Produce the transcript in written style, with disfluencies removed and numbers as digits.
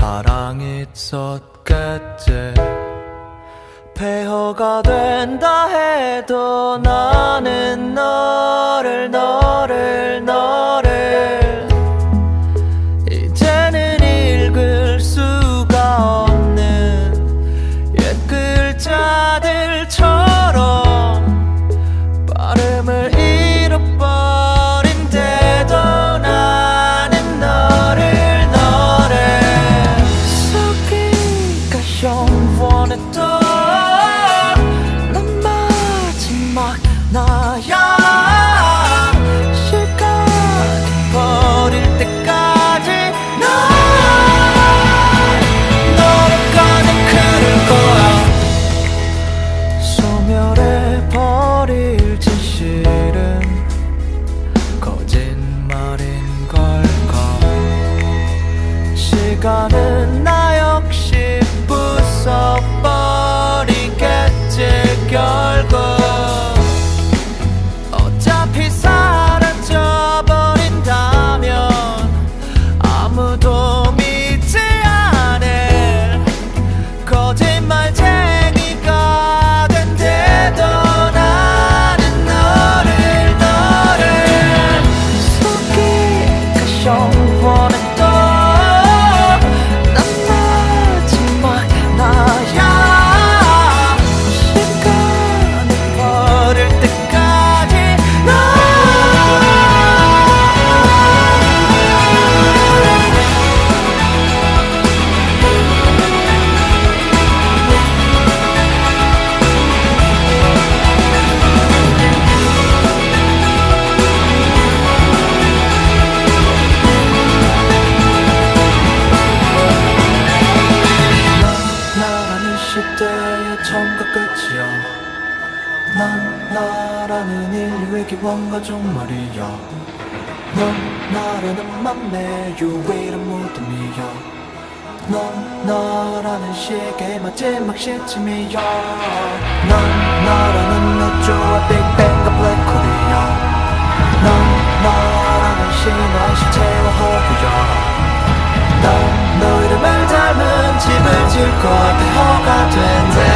사랑이 있었겠지. 폐허가 된다 해도 나는 너를 이제는 읽을 수가 없는 옛 글자들처럼 발음을 잃어버린 데도 나는 너를 속이가 영원했던 넌 마지막 나야. 시간이 버릴 때까지 너를 가는 그를 거야. 소멸해버릴 진실은 거짓말인 걸까. 시간은 나 역시 부숴버리겠지 결국. 어차피 사라져버린다면 아무도 믿지 않을 거짓말쟁이가 된데도 나는 너를 속이가 영원했던 난 마지막 나야. 시간을 버릴 때까지 나라는 시대의 처음과 끝이야. 난 나라는 인류의 기원과 종말이야. 넌 나라는 맘의 유일한 무덤이야. 넌 나라는 시계의 마지막 시침이야. 난 나라는 우주와 빅뱅과 블랙홀이야. 넌 나라는 신화의 실체와 허브야. 넌 너 이름을 닮은 집을 지을 거야. 폐허가 된대.